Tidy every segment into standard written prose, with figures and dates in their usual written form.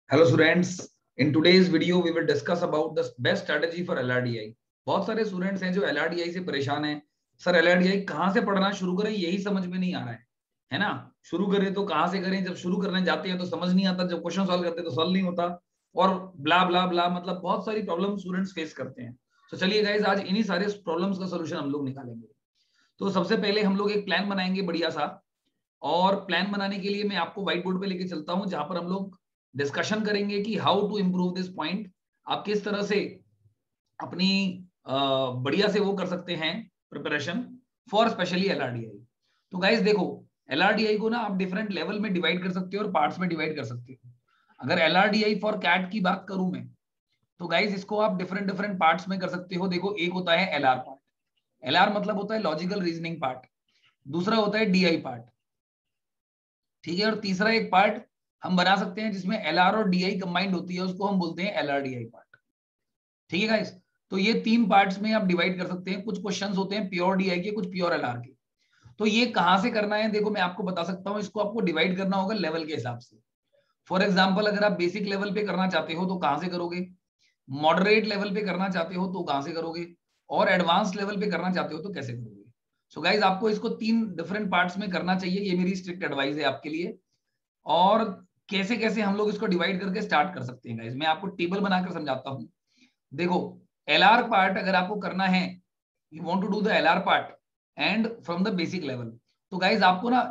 Hello students, in today's video we will discuss about the best strategy for LRDI. बहुत सारे students हैं जो LRDI से परेशान हैं। सर LRDI कहाँ से पढ़ना शुरू करें यही समझ में नहीं आ रहा है ना। शुरू करें तो कहाँ से करें, जब शुरू करने जाते हैं तो समझ नहीं आता, जब क्वेश्चन सॉल्व करते हैं तो सॉल्व नहीं होता और ब्ला ब्ला ब्ला, मतलब बहुत सारी प्रॉब्लम स्टूडेंट्स फेस करते हैं। तो चलिए गाइस, आज इन्हीं सारे प्रॉब्लम्स का सोल्यूशन हम लोग निकालेंगे। तो सबसे पहले हम लोग एक प्लान बनाएंगे बढ़िया सा, और प्लान बनाने के लिए मैं आपको व्हाइट बोर्ड पे लेके चलता हूं, जहां पर हम लोग डिस्कशन करेंगे कि how to improve this point. आप किस तरह से अपनी बढ़िया से वो कर सकते हैं प्रिपरेशन फॉर स्पेशली एलआरडीआई। तो गाइस देखो, एलआरडीआई को ना आप डिफरेंट लेवल में डिवाइड कर सकते हो और पार्ट्स में डिवाइड कर सकते हो। अगर एलआरडीआई फॉर कैट की बात करूं मैं, तो गाइस इसको आप डिफरेंट डिफरेंट पार्ट्स में कर सकते हो। देखो, एक होता है एलआर पार्ट, एलआर मतलब होता है लॉजिकल रीजनिंग पार्ट। दूसरा होता है डीआई पार्ट, ठीक है। और तीसरा एक पार्ट हम बना सकते हैं जिसमें एलआर और डीआई कंबाइंड होती है, उसको हम बोलते हैं एलआरडीआई पार्ट, ठीक है गाइस। तो ये तीन पार्ट्स में आप डिवाइड कर सकते हैं। कुछ क्वेश्चंस होते हैं प्योर डीआई के, कुछ प्योर एलआर के। तो ये कहां से करना है, देखो मैं आपको बता सकता हूं। इसको आपको डिवाइड करना होगा लेवल के हिसाब से। फॉर एग्जाम्पल, अगर आप बेसिक लेवल पे करना चाहते हो तो कहां से करोगे, मॉडरेट लेवल पे करना चाहते हो तो कहां से करोगे, और एडवांस लेवल पे करना चाहते हो तो कैसे करोगे। सो गाइज आपको इसको तीन डिफरेंट पार्ट्स में करना चाहिए, ये मेरी स्ट्रिक्ट एडवाइस है आपके लिए। और कैसे कैसे हम लोग इसको डिवाइड करके स्टार्ट कर सकते हैं गाइस, मैं आपको टेबल बनाकर समझाता हूं। देखो, एलआर पार्ट अगर आपको करना है, you want to do the LR part and from the basic level, तो गाइस आपको ना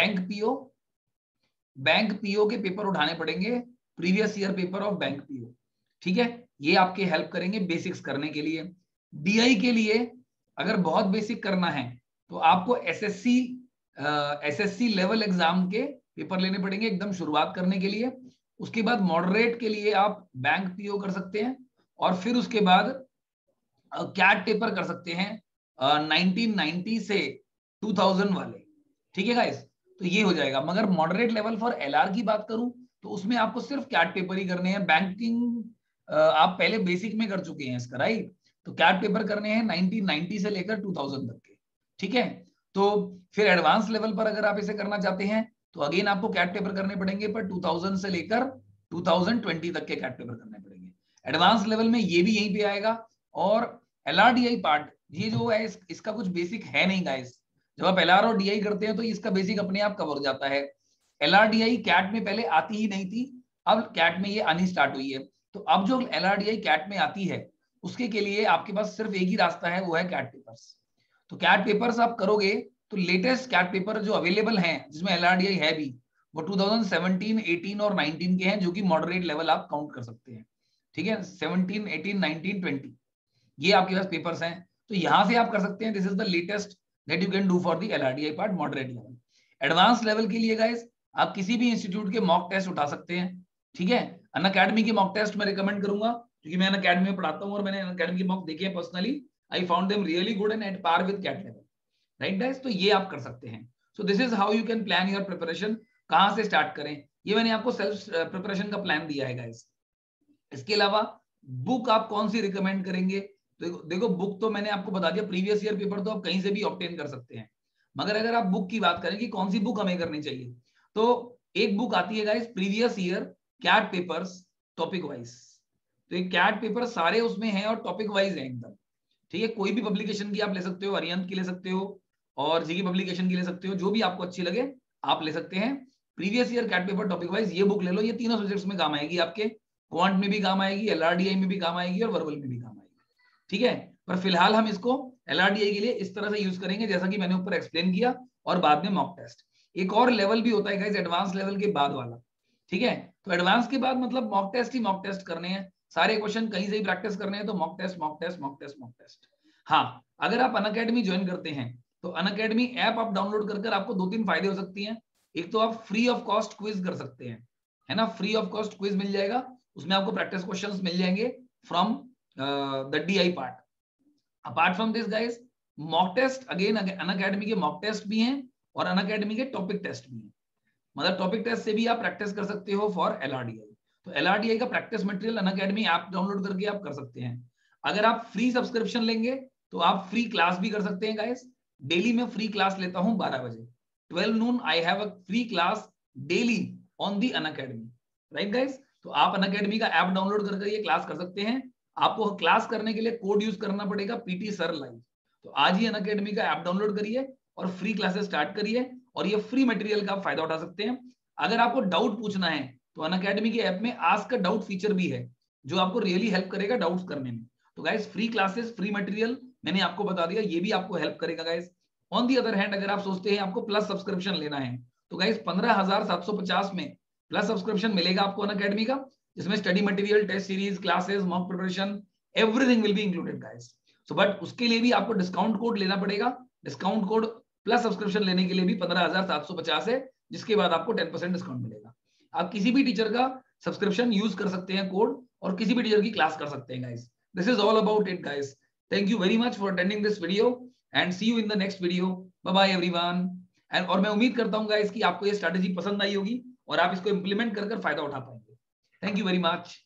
बैंक पीओ के पेपर उठाने पड़ेंगे, previous year paper of bank PO, ठीक है। ये आपके हेल्प करेंगे बेसिक्स करने के लिए। डीआई के लिए अगर बहुत बेसिक करना है तो आपको एसएससी लेवल एग्जाम के पेपर लेने पड़ेंगे एकदम शुरुआत करने के लिए। उसके बाद मॉडरेट के लिए आप बैंक पीओ कर सकते हैं, और फिर उसके बाद कैट पेपर कर सकते हैं 1990 से 2000 वाले, ठीक है गाइस। तो ये हो जाएगा। मगर मॉडरेट लेवल फॉर एलआर की बात करूं तो उसमें आपको सिर्फ कैट पेपर ही करने हैं। बैंकिंग आप पहले बेसिक में कर चुके हैं इसका, राइट। तो कैट पेपर करने हैं 1990 से लेकर 2000 तक के, ठीक है। तो फिर एडवांस लेवल पर अगर आप इसे करना चाहते हैं तो अगेन आपको कैट पेपर करने पड़ेंगे, पर 2000 से लेकर 2020 तक के कैट पेपर करने पड़ेंगे। एडवांस लेवल में ये भी यहीं पे आएगा। और एलआरडीआई पार्ट ये जो है इसका कुछ बेसिक है नहीं गाइस। जब आप एलआर और डीआई करते हैं तो इसका बेसिक अपने आप कवर हो जाता है। एलआरडीआई कैट में पहले आती ही नहीं थी, अब कैट में ये आनी स्टार्ट हुई है। तो अब जो एलआरडीआई कैट में आती है उसके के लिए आपके पास सिर्फ एक ही रास्ता है, वो है कैट पेपर्स। तो कैट पेपर्स आप करोगे तो लेटेस्ट कैट पेपर जो अवेलेबल हैं जिसमें एलआरडीआई है भी, वो 2017, 18 और 19 के हैं, जो कि मॉडरेट लेवल आप काउंट कर सकते हैं, ठीक है। 17, 18, 19, 20 ये आपके पास पेपर्स हैं। तो यहां से आप कर सकते हैं। This is the latest that you can do for the LRDI part moderate level. Advance level के लिए गाइस आप किसी भी इंस्टीट्यूट के मॉक टेस्ट उठा सकते हैं, ठीक है। अनअकैडमी के मॉक टेस्ट मैं रिकमेंड करूंगा, क्योंकि मैं अनअकैडमी में पढ़ाता हूं और मैंने अनअकैडमी के मॉक देखे हैं personally. I found them really good and at par with CAT level, right guys. तो ये आप कर सकते हैं। So this is how you can plan your preparation. कहां से स्टार्ट करें, ये मैंने आपको सेल्फ प्रिपरेशन का प्लान दिया है गाइस। इसके अलावा बुक आप कौन सी रिकमेंड करेंगे, देखो बुक तो मैंने आपको बता दिया, प्रीवियस ईयर पेपर तो आप कहीं से भी ऑब्टेन कर सकते हैं। मगर अगर आप बुक की बात करें कि कौन सी बुक हमें करनी चाहिए, तो एक बुक आती है guys, previous year CAT papers topic wise. तो ये कैट पेपर सारे उसमें हैं और टॉपिक वाइज है एकदम, ठीक है। कोई भी पब्लिकेशन की आप ले सकते हो, अरिहंत की ले सकते हो और जीके पब्लिकेशन की ले सकते हो, जो भी आपको अच्छी लगे आप ले सकते हैं। Previous year CAT paper topic wise ये बुक ले लो, ये तीनों सब्जेक्ट्स में काम आएगी आपके। क्वांट में भी काम आएगी, एलआरडीआई में भी काम आएगी और वर्बल में भी काम आएगी, ठीक है। पर फिलहाल हम इसको एलआरडीआई के लिए इस तरह से यूज करेंगे जैसा कि मैंने ऊपर एक्सप्लेन किया, और बाद में मॉक टेस्ट। एक और लेवल भी होता है गाइस, एडवांस लेवल के बाद वाला, ठीक है। तो एडवांस के बाद मतलब मॉक टेस्ट ही मॉक टेस्ट करने हैं, सारे क्वेश्चन कहीं से ही प्रैक्टिस करने हैं, तो mock test mock test mock test mock test. हाँ, अगर आप अनअकैडमी ज्वाइन करते हैं तो अनअकैडमी ऐप आप डाउनलोड कर आपको दो तीन फायदे हो सकती हैं। एक तो आप फ्री ऑफ कॉस्ट क्विज कर सकते हैं, है ना। फ्री ऑफ कॉस्ट क्विज मिल जाएगा, उसमें आपको प्रैक्टिस क्वेश्चंस मिल जाएंगे from the DI part. Apart from this guys, mock test again Unacademy के मॉक टेस्ट भी हैं और अनअकैडमी के टॉपिक टेस्ट भी हैं। मतलब टॉपिक टेस्ट से भी आप प्रैक्टिस कर सकते हो फॉर एलआरडीआई। तो एलआरडीआई का practice material Unacademy app download करके आप कर सकते हैं। अगर आप फ्री सब्सक्रिप्शन लेंगे तो आप फ्री क्लास भी कर सकते हैं गाइस। डेली में फ्री क्लास लेता हूं 12 बजे, 12 noon I have a free class daily on the Unacademy, right guys. तो आप अनअकैडमी का ऐप डाउनलोड कर ये क्लास कर सकते हैं। आपको क्लास करने के लिए कोड यूज करना पड़ेगा PT सर लाइव। तो आज ही अनअकैडमी का ऐप डाउनलोड करिए और फ्री क्लासेस स्टार्ट करिए और ये फ्री मटेरियल का आप फायदा उठा सकते हैं। अगर आपको डाउट पूछना है तो अनअकैडमी के ऐप में आस्क अ डाउट फीचर भी है जो आपको रियली हेल्प करेगा डाउट्स करने में। तो guys free classes, free material मैंने आपको बता दिया, ये भी आपको हेल्प करेगा guys. On the other hand अगर आप सोचते हैं आपको प्लस सब्सक्रिप्शन लेना है तो गाइस 15,750 में प्लस सब्सक्रिप्शन मिलेगा आपको अनअकैडमी का, जिसमें study material, test series, classes, mock preparation, everything will be included guys. So but उसके लिए भी आपको डिस्काउंट कोड लेना पड़ेगा। डिस्काउंट कोड प्लस सब्सक्रिप्शन लेने के लिए भी 15,750 है, जिसके बाद आपको 10% डिस्काउंट मिलेगा। आप किसी भी टीचर का सब्सक्रिप्शन यूज कर सकते हैं कोड, और किसी भी टीचर की क्लास कर सकते हैं guys. This is all about it guys. Thank you very much for attending this video and see you in the next video. Bye bye everyone. And और मैं उम्मीद करता हूं गाइस कि आपको ये स्ट्रेटजी पसंद आई होगी और आप इसको इंप्लीमेंट कर फायदा उठा पाएंगे। Thank you very much.